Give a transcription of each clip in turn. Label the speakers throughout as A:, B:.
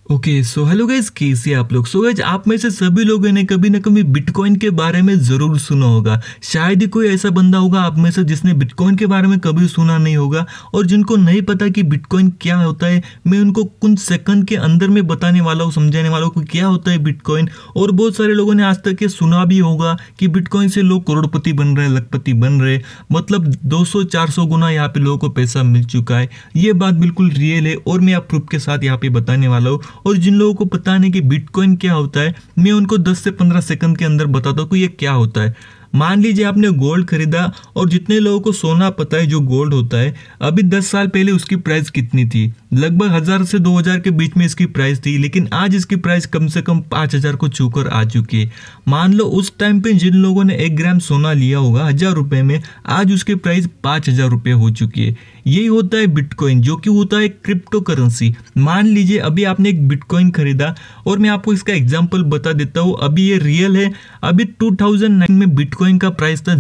A: Okay so hello guys, कैसे आप लोग। सो गाइस, आप में से सभी लोगों ने कभी ना कभी बिटकॉइन के बारे में जरूर सुना होगा। शायद ही कोई ऐसा बंदा होगा आप में से जिसने बिटकॉइन के बारे में कभी सुना नहीं होगा। और जिनको नहीं पता कि बिटकॉइन क्या होता है, मैं उनको कुछ सेकंड के अंदर में बताने वाला हूँ, समझाने वाला हूँ कि क्या होता है बिटकॉइन। और बहुत सारे लोगों ने आज तक ये सुना भी होगा कि बिटकॉइन से लोग करोड़पति बन रहे हैं, लखपति बन रहे, मतलब 200-400 गुना यहाँ पे लोगों को पैसा मिल चुका है। ये बात बिल्कुल रियल है और मैं आप प्रूफ के साथ यहाँ पे बताने वाला हूँ। और जिन लोगों को पता नहीं कि बिटकॉइन क्या होता है, मैं उनको 10 से 15 सेकंड के अंदर बताता हूँ कि ये क्या होता है। मान लीजिए आपने गोल्ड खरीदा, और जितने लोगों को सोना पता है जो गोल्ड होता है, अभी 10 साल पहले उसकी प्राइस कितनी थी? लगभग 1000 से 2000 के बीच में इसकी प्राइस थी, लेकिन आज इसकी प्राइस कम से कम 5000 को छूकर आ चुकी है। मान लो उस टाइम पे जिन लोगों ने 1 ग्राम सोना लिया होगा 1000 रुपए में, आज उसकी प्राइस 5000 रुपये हो चुकी है। यही होता है बिटकॉइन, जो कि होता है क्रिप्टो करेंसी। मान लीजिए अभी आपने एक बिटकॉइन खरीदा, और मैं आपको इसका एग्जांपल बता देता हूँ, अभी ये रियल है। अभी 2009 में बिटकॉइन का प्राइस था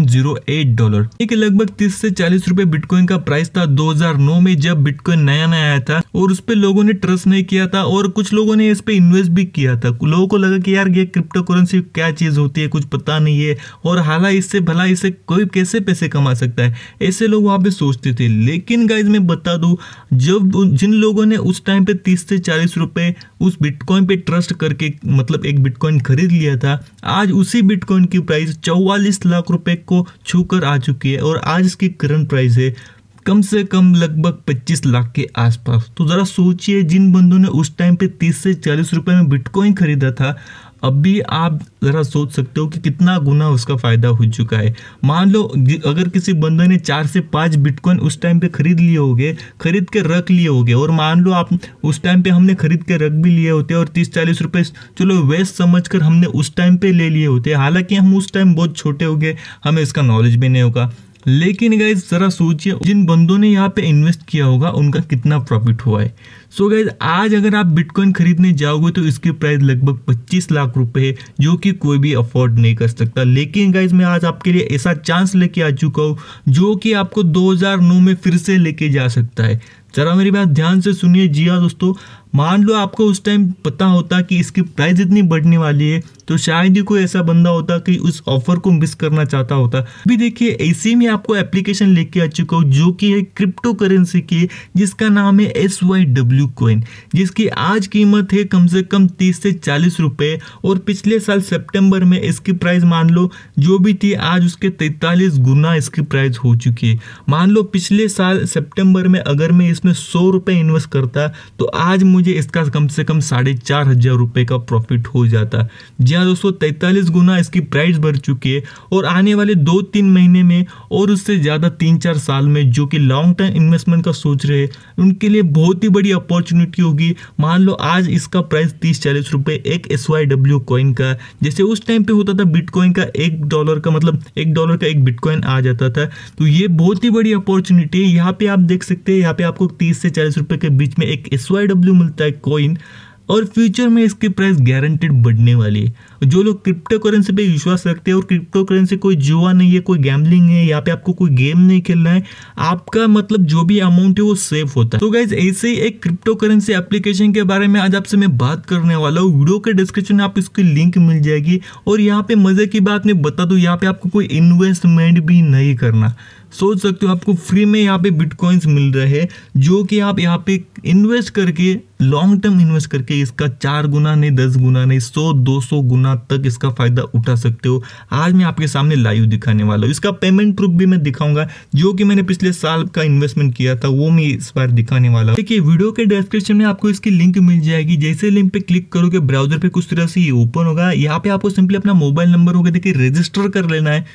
A: $0.08, ठीक है। लगभग 30 से 40 रुपए बिटकॉइन का प्राइस था 2009 में, जब बिटकॉइन नया नया आया था। और उस पर लोगों ने ट्रस्ट नहीं किया था, और कुछ लोगों ने इस पे इन्वेस्ट भी किया था। लोगों को लगा कि यार ये क्रिप्टो करेंसी क्या चीज होती है, कुछ पता नहीं है, और हालांकि इससे भला इससे कोई कैसे पैसे कमा सकता है, ऐसे लोग वहां पे सोचते थे। लेकिन गाइज मैं बता दूं, जब जिन लोगों ने उस टाइम पे 30 से 40 रुपए उस बिटकॉइन पे ट्रस्ट करके, मतलब एक बिटकॉइन खरीद लिया था, आज उसी बिटकॉइन की प्राइस 44 लाख रुपए को छूकर आ चुकी है। और आज इसकी करंट प्राइस है कम से कम लगभग 25 लाख के आसपास। तो जरा सोचिए, जिन बंदों ने उस टाइम पे 30 से 40 रुपए में बिटकॉइन खरीदा था, अभी आप जरा सोच सकते हो कि कितना गुना उसका फायदा हो चुका है। मान लो अगर किसी बंदे ने 4 से 5 बिटकॉइन उस टाइम पे खरीद लिए होंगे, खरीद के रख लिए होंगे, और मान लो आप उस टाइम पे हमने खरीद के रख भी लिए होते, और 30-40 रुपए चलो वेस्ट समझकर हमने उस टाइम पे ले लिए होते। हालांकि हम उस टाइम बहुत छोटे हो गए, हमें इसका नॉलेज भी नहीं होगा। लेकिन गाइज जरा सोचिए, जिन बंदों ने यहाँ पे इन्वेस्ट किया होगा उनका कितना प्रॉफिट हुआ है। सो गाइज आज अगर आप बिटकॉइन खरीदने जाओगे तो इसकी प्राइस लगभग 25 लाख रुपए है, जो कि कोई भी अफोर्ड नहीं कर सकता। लेकिन गाइज मैं आज आपके लिए ऐसा चांस लेके आ चुका हूँ, जो कि आपको 2009 में फिर से लेके जा सकता है। जरा मेरी बात ध्यान से सुनिए। जी हाँ दोस्तों, मान लो आपको उस टाइम पता होता कि इसकी प्राइस इतनी बढ़ने वाली है, तो शायद ही कोई ऐसा बंदा होता कि उस ऑफर को मिस करना चाहता होता। अभी देखिए, ऐसे में आपको एप्लीकेशन लेके आ चुका हूँ, जो कि है क्रिप्टो करेंसी की, जिसका नाम है SYW कॉइन, जिसकी आज कीमत है कम से कम 30 से 40 रुपए। और पिछले साल सितंबर में इसकी प्राइस मान लो जो भी थी, आज उसके 43 गुना इसकी प्राइस हो चुकी है। मान लो पिछले साल सितंबर में अगर मैं इसमें 100 रुपए इन्वेस्ट करता, तो आज मुझे इसका कम से कम 4500 रुपए का प्रॉफिट हो जाता। जी हाँ दोस्तों, 43 गुना इसकी प्राइस बढ़ चुकी है। और आने वाले 2-3 महीने में, और उससे ज्यादा 3-4 साल में, जो कि लॉन्ग टर्म इन्वेस्टमेंट का सोच रहे हैं, उनके लिए बहुत ही बड़ी अपॉर्चुनिटी होगी। मान लो आज इसका प्राइस 30-40 रुपए एक SYW कॉइन का, जैसे उस टाइम पे होता था बिटकॉइन का $1 का, मतलब $1 का एक बिटकॉइन आ जाता था। तो ये बहुत ही बड़ी अपॉर्चुनिटी है। यहाँ पे आप देख सकते हैं, यहाँ पे आपको 30 से 40 रुपए के बीच में एक SYW मिलता है कॉइन, और फ्यूचर में इसकी प्राइस गारंटेड बढ़ने वाली है। जो लोग क्रिप्टो करेंसी पे विश्वास रखते हैं, और क्रिप्टो करेंसी कोई जुआ नहीं है, कोई गैम्बलिंग है, यहाँ पे आपको कोई गेम नहीं खेलना है, आपका मतलब जो भी अमाउंट है वो सेफ होता है। तो गाइज ऐसे ही एक क्रिप्टो करेंसी एप्लीकेशन के बारे में आज आपसे मैं बात करने वाला हूँ। वीडियो के डिस्क्रिप्शन में आप इसकी लिंक मिल जाएगी। और यहाँ पे मजे की बात मैं बता दूं, यहाँ पे आपको कोई इन्वेस्टमेंट भी नहीं करना। सोच सकते हो, आपको फ्री में यहाँ पे बिटकॉइंस मिल रहे हैं, जो कि आप यहाँ पे इन्वेस्ट करके, लॉन्ग टर्म इन्वेस्ट करके इसका 4 गुना नहीं, 10 गुना नहीं, 100-200 गुना तक इसका फायदा उठा सकते हो। आज मैं आपके सामने लाइव दिखाने वाला हूँ। इसका पेमेंट प्रूफ भी मैं दिखाऊंगा, जो कि मैंने पिछले साल का इन्वेस्टमेंट किया था, वो मैं इस बार दिखाने वाला हूँ। देखिए, वीडियो के डिस्क्रिप्शन में आपको इसकी लिंक मिल जाएगी। जैसे लिंक पे क्लिक करोगे, ब्राउजर पे कुछ तरह से ये ओपन होगा। यहाँ पे आपको सिंपली अपना मोबाइल नंबर होगा, देखिए रजिस्टर कर लेना है।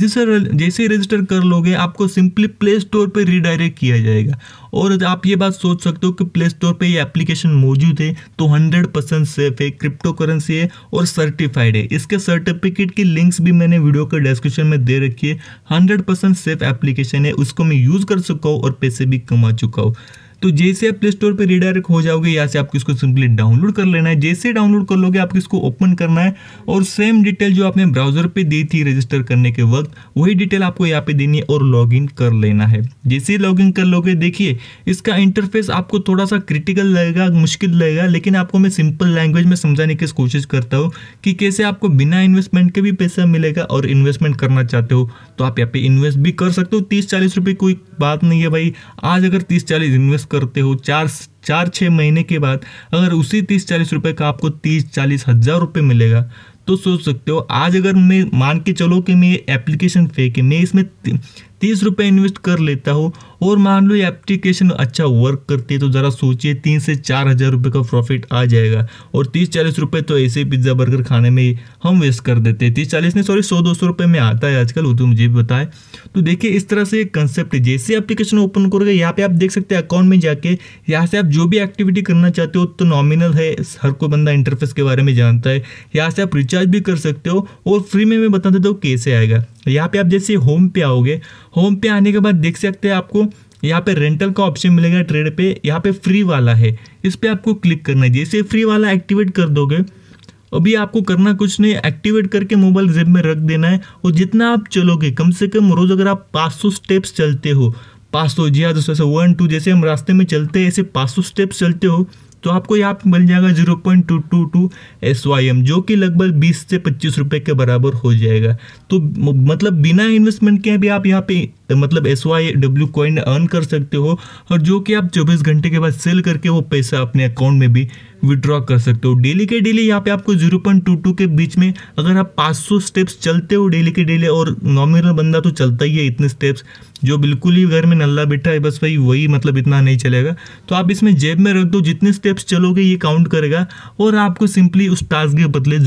A: जैसे रजिस्टर कर लोगे, आपको सिंपली प्ले स्टोर पे रीडायरेक्ट किया जाएगा। और आप ये बात सोच सकते हो कि प्ले स्टोर पे ये एप्लीकेशन मौजूद है, तो 100% सेफ है, क्रिप्टो करेंसी है और सर्टिफाइड है। इसके सर्टिफिकेट की लिंक्स भी मैंने वीडियो के डिस्क्रिप्शन में दे रखी है। 100% सेफ एप्लीकेशन है, उसको मैं यूज कर चुका हूँ और पैसे भी कमा चुका हूँ। तो जैसे आप प्ले स्टोर पे रिडायरेक्ट हो जाओगे, यहाँ से आपको इसको सिंपली डाउनलोड कर लेना है। जैसे डाउनलोड कर लोगे आपको इसको ओपन करना है और सेम डिटेल जो आपने ब्राउजर पे दी थी रजिस्टर करने के वक्त, वही डिटेल आपको यहाँ पे देनी है और लॉगिन कर लेना है। जैसे ही लॉगिन कर लोगे, देखिए इसका इंटरफेस आपको थोड़ा सा क्रिटिकल लगेगा, मुश्किल लगेगा, लेकिन आपको मैं सिंपल लैंग्वेज में समझाने की कोशिश करता हूँ कि कैसे आपको बिना इन्वेस्टमेंट के भी पैसा मिलेगा, और इन्वेस्टमेंट करना चाहते हो तो आप यहाँ पे इन्वेस्ट भी कर सकते हो। 30-40 रुपये कोई बात नहीं है भाई। आज अगर 30-40 इन्वेस्ट करते हो, 4-6 महीने के बाद अगर उसी 30-40 रुपये का आपको 30-40 हज़ार रुपये मिलेगा, तो सोच सकते हो। आज अगर मैं मान के चलो कि मैं एप्लीकेशन फेक है, मैं इसमें 30 रुपये इन्वेस्ट कर लेता हूँ और मान लो ये एप्लीकेशन अच्छा वर्क करती है, तो ज़रा सोचिए 3 से 4 हज़ार रुपये का प्रॉफिट आ जाएगा। और 30-40 रुपये तो ऐसे पिज़्ज़ा बर्गर खाने में हम वेस्ट कर देते हैं। 30-40 नहीं, सॉरी 100-200 रुपये में आता है आजकल, वो तो मुझे भी पता है। तो देखिए इस तरह से एक कंसेप्ट है। जैसे एप्लीकेशन ओपन करोगे, यहाँ पे आप देख सकते हैं अकाउंट में जाके, यहाँ से आप जो भी एक्टिविटी करना चाहते हो तो नॉमिनल है, हर कोई बंदा इंटरफेस के बारे में जानता है। यहाँ से आप रिचार्ज भी कर सकते हो और फ्री में मैं बता देता हूँ कैसे आएगा। यहाँ पे आप जैसे होम पे आओगे, होम पे आने के बाद देख सकते हैं आपको यहाँ पे रेंटल का ऑप्शन मिलेगा ट्रेड पे, यहाँ पे फ्री वाला है, इस पे आपको क्लिक करना है। जैसे फ्री वाला एक्टिवेट कर दोगे, अभी आपको करना कुछ नहीं, एक्टिवेट करके मोबाइल जेब में रख देना है। और जितना आप चलोगे, कम से कम रोज अगर आप 500 स्टेप्स चलते हो, 500 जी हाँ दोस्तों, 1-2 जैसे हम रास्ते में चलते हैं ऐसे 500 स्टेप्स चलते हो, तो आपको यहाँ पे मिल जाएगा 0.222 SYM, जो कि लगभग 20 से 25 रुपये के बराबर हो जाएगा। तो मतलब बिना इन्वेस्टमेंट के भी आप यहाँ पे मतलब SYW कॉइन अर्न कर सकते हो, और जो कि आप 24 घंटे के बाद सेल करके वो पैसा अपने अकाउंट में भी विड्रॉ कर सकते हो। डेली के डेली यहाँ पे आपको 0.22 के बीच में अगर आप 500 स्टेप्स चलते हो डेली के डेली, और नॉमिनल बंदा तो चलता ही है इतने स्टेप्स, जो बिल्कुल ही घर में नल्ला बैठा है बस वही मतलब इतना नहीं चलेगा, तो आप इसमें जेब में रख दो, जितने स्टेप्स चलोगे ये काउंट करेगा, और आपको सिंपली उस टास्क के बदले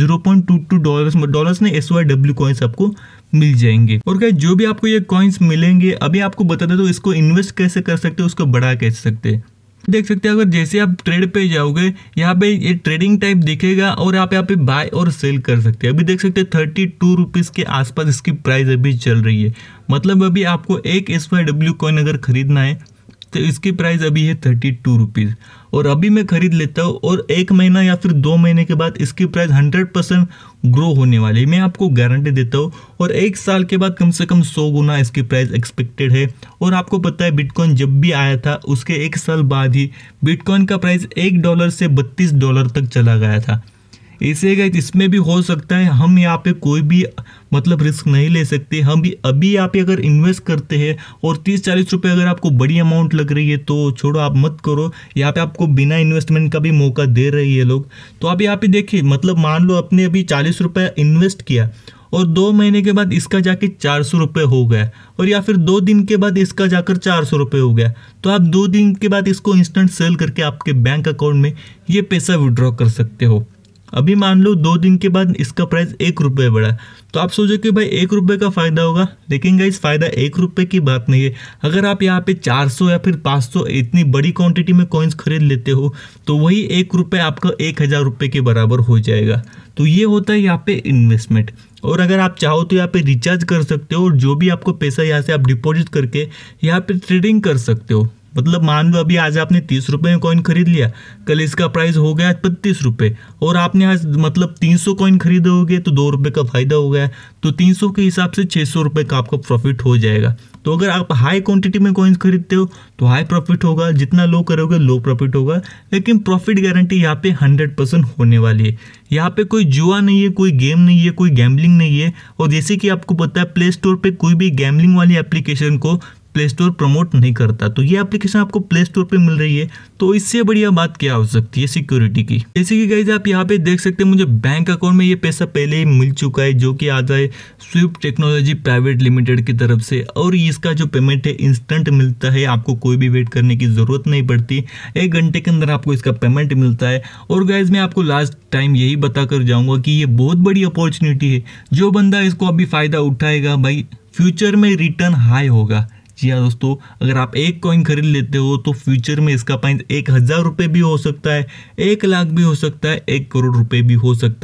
A: 0.22 डॉलर्स ने SYW कॉइन्स आपको मिल जाएंगे। और क्या जो भी आपको ये कॉइन्स मिलेंगे, अभी आपको बता दे तो इसको इन्वेस्ट कैसे कर सकते हो, उसको बढ़ा कैसे सकते हैं। देख सकते हैं अगर जैसे आप ट्रेड पे जाओगे, यहाँ पे ये ट्रेडिंग टाइप दिखेगा और आप यहाँ पे बाय और सेल कर सकते हैं। अभी देख सकते हैं 32 रुपीज़ के आसपास इसकी प्राइस अभी चल रही है। मतलब अभी आपको एक SYW कॉइन अगर खरीदना है तो इसकी प्राइस अभी है 32 रुपीज़, और अभी मैं खरीद लेता हूँ और 1 महीना या फिर 2 महीने के बाद इसकी प्राइस 100% ग्रो होने वाली है, मैं आपको गारंटी देता हूँ। और 1 साल के बाद कम से कम 100 गुना इसकी प्राइस एक्सपेक्टेड है। और आपको पता है बिटकॉइन जब भी आया था उसके 1 साल बाद ही बिटकॉइन का प्राइस $1 से $32 तक चला गया था। इसे गए इसमें भी हो सकता है, हम यहाँ पे कोई भी मतलब रिस्क नहीं ले सकते। हम भी अभी यहाँ पे अगर इन्वेस्ट करते हैं और 30-40 रुपये अगर आपको बड़ी अमाउंट लग रही है तो छोड़ो, आप मत करो। यहाँ पे आपको बिना इन्वेस्टमेंट का भी मौका दे रही है लोग। तो आप यहाँ पे देखिए, मतलब मान लो आपने अभी 40 रुपये इन्वेस्ट किया और 2 महीने के बाद इसका जाके 400 रुपये हो गया, और या फिर 2 दिन के बाद इसका जाकर 400 रुपये हो गया, तो आप 2 दिन के बाद इसको इंस्टेंट सेल करके आपके बैंक अकाउंट में ये पैसा विड्रॉ कर सकते हो। अभी मान लो 2 दिन के बाद इसका प्राइस 1 रुपये बढ़ा, तो आप सोचो कि भाई 1 रुपये का फ़ायदा होगा, लेकिन गाइस फ़ायदा 1 रुपये की बात नहीं है। अगर आप यहाँ पे 400 या फिर 500 इतनी बड़ी क्वांटिटी में कॉइन्स खरीद लेते हो तो वही 1 रुपये आपका 1000 रुपये के बराबर हो जाएगा। तो ये होता है यहाँ पे इन्वेस्टमेंट। और अगर आप चाहो तो यहाँ पे रिचार्ज कर सकते हो, और जो भी आपको पैसा यहाँ से आप डिपॉजिट करके यहाँ पे ट्रेडिंग कर सकते हो। मतलब मान लो अभी आज आपने 30 रुपये में कॉइन खरीद लिया, कल इसका प्राइस हो गया 35 रुपये, और आपने आज मतलब 300 कॉइन खरीदोगे तो 2 रुपये का फायदा हो गया, तो 300 के हिसाब से 600 रुपये का आपका प्रॉफिट हो जाएगा। तो अगर आप हाई क्वांटिटी में कॉइन्स खरीदते हो तो हाई प्रॉफिट होगा, जितना लो करोगे लो प्रॉफिट होगा, लेकिन प्रॉफिट गारंटी यहाँ पे 100% होने वाली है। यहाँ पे कोई जुआ नहीं है, कोई गेम नहीं है, कोई गैम्बलिंग नहीं है। और जैसे कि आपको पता है प्ले स्टोर पे कोई भी गैम्बलिंग वाली एप्लीकेशन को प्ले स्टोर प्रमोट नहीं करता, तो ये एप्लीकेशन आपको प्ले स्टोर पे मिल रही है, तो इससे बढ़िया बात क्या हो सकती है सिक्योरिटी की। जैसे कि गाइस आप यहाँ पे देख सकते हैं मुझे बैंक अकाउंट में ये पैसा पहले ही मिल चुका है, जो कि आता है स्विफ्ट टेक्नोलॉजी प्राइवेट लिमिटेड की तरफ से, और इसका जो पेमेंट है इंस्टेंट मिलता है, आपको कोई भी वेट करने की जरूरत नहीं पड़ती, 1 घंटे के अंदर आपको इसका पेमेंट मिलता है। और गाइस मैं आपको लास्ट टाइम यही बता कर जाऊंगा कि ये बहुत बड़ी अपॉर्चुनिटी है, जो बंदा इसको अभी फायदा उठाएगा भाई फ्यूचर में रिटर्न हाई होगा। जी हाँ दोस्तों, अगर आप 1 कॉइन खरीद लेते हो तो फ्यूचर में इसका प्राइस 1000 रुपये भी हो सकता है, 1 लाख भी हो सकता है, 1 करोड़ रुपये भी हो सकता है।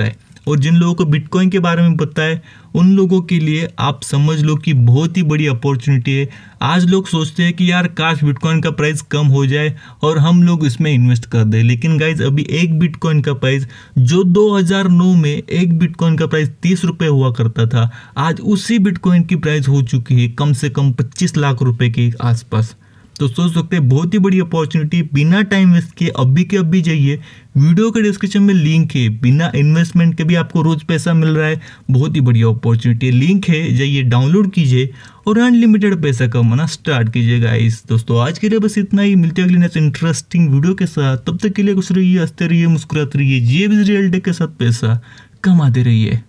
A: और जिन लोगों को बिटकॉइन के बारे में पता है उन लोगों के लिए आप समझ लो कि बहुत ही बड़ी अपॉर्चुनिटी है। आज लोग सोचते हैं कि यार काश बिटकॉइन का प्राइस कम हो जाए और हम लोग इसमें इन्वेस्ट कर दें, लेकिन गाइज अभी एक बिटकॉइन का प्राइस जो 2009 में एक बिटकॉइन का प्राइस 30 रुपये हुआ करता था, आज उसी बिटकॉइन की प्राइस हो चुकी है कम से कम 25 लाख रुपए के आसपास। तो सोच सकते हैं बहुत ही बड़ी अपॉर्चुनिटी। बिना टाइम वेस्ट किए अभी के अभी जाइए, वीडियो के डिस्क्रिप्शन में लिंक है, बिना इन्वेस्टमेंट के भी आपको रोज पैसा मिल रहा है, बहुत ही बड़ी अपॉर्चुनिटी है। लिंक है, जाइए डाउनलोड कीजिए और अनलिमिटेड पैसा कमाना स्टार्ट कीजिए गाइस। दोस्तों आज के लिए बस इतना ही, मिलते हैं अगले नेक्स्ट इंटरेस्टिंग वीडियो के साथ। तब तक के लिए खुश रहिए, हंसते रहिए, मुस्कुराते रहिए, ये भी रियल डे के साथ पैसा कमाते रहिए।